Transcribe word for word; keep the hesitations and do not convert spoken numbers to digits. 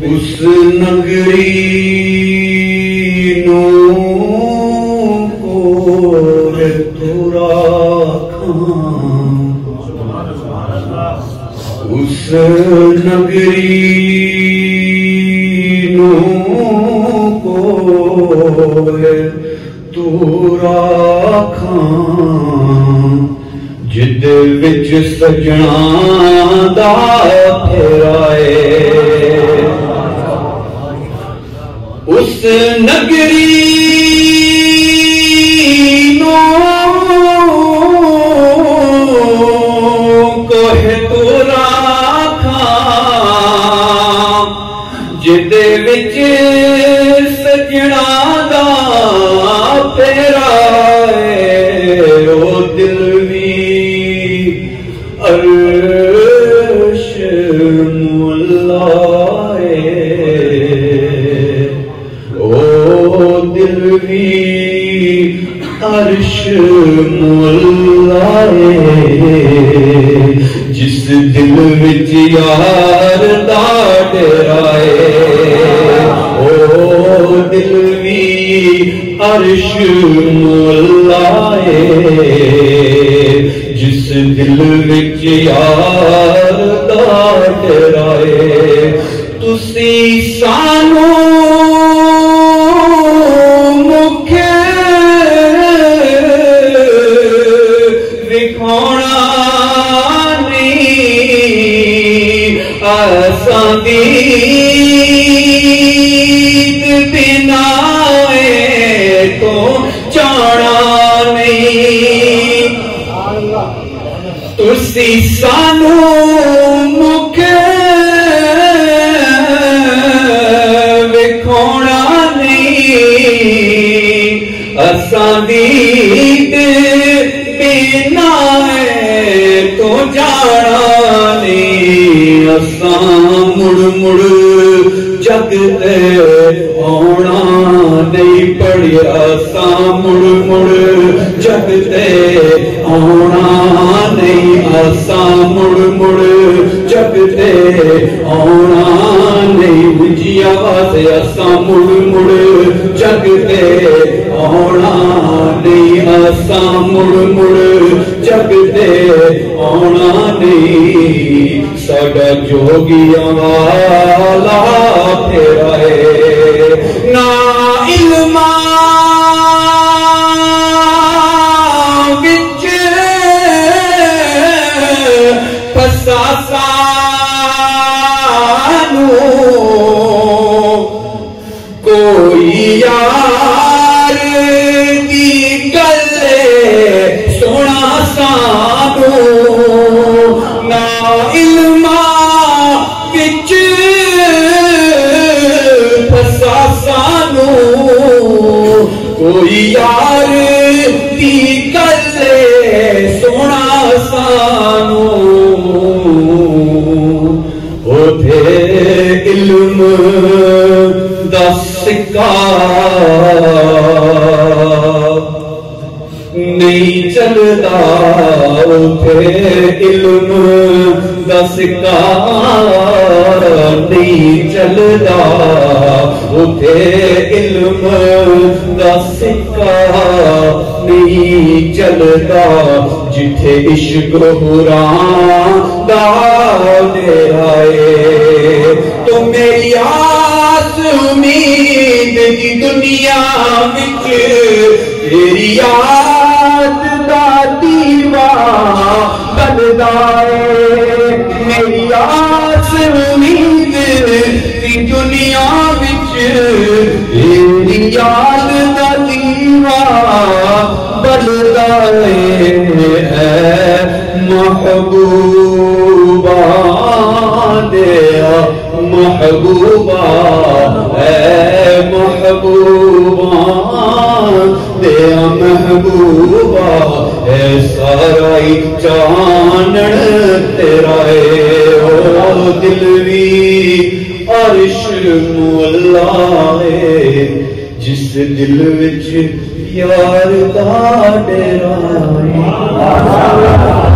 اس نگری نو کو ہے تو راکھاں، اس نگری نو کو ہے تو راکھاں، جد وچ سجنا دا پھرائے، اس نگری نو کو ہے تو راکھاں، جد وچ سجنا دا پھرائے، او دل عرش ملائے، او دل بھی عرش ملائے، جس دل وچ یار دا ڈرائے، او دل بھی عرش ملائے، جس دل وچ یار دا ڈرائے، تسی سانو مکھے وکھاؤنا نہیں، آساں دید بنا تو جانا نہیں، تسی سانو مکھے وکھاؤنا نہیں، اساں دید بنا تو جانا نہیں، اساں مڑ مڑ جگ تے آنا نہیں پڑیا، اساں مڑ مڑ جگ تے آنا نہیں، اساں مڑ مڑ جگ تے آنا نہیں، اونچی آواز اساں مڑ مڑ جگ تے آنا نہیں، اساں مڑ مڑ جگ تے آنا نہیں، ساڈا جوگیاں والا پھرائے، نا علماں وچ پھسا سانو کوئی یار دی گل سونا سانو، نا علماں وچ پھسا سانو کوئی یار دی گل سونا سانو، اوتھے علم دا سکہ نہیں چلدا، اوتھے علم دا سکہ نہیں چلدا، اوتھے علم دا سکہ نہیں چلدا، جتھے عشق حراں دا ڈرائے، تو میری آس امید دی دنیا وچ تیری یاد دا دیوا بندا اے، میری آس امید دی دنیا وچ تیری یاد دا دیوا بندا اے، اے محبوبہ دیا محبوبہ، اے محبوبہ دیا محبوبہ، اے سارائی جانن تیرا اے، او دل وی عرش مولا اے، جس دل وچ یار دا ڈرائے۔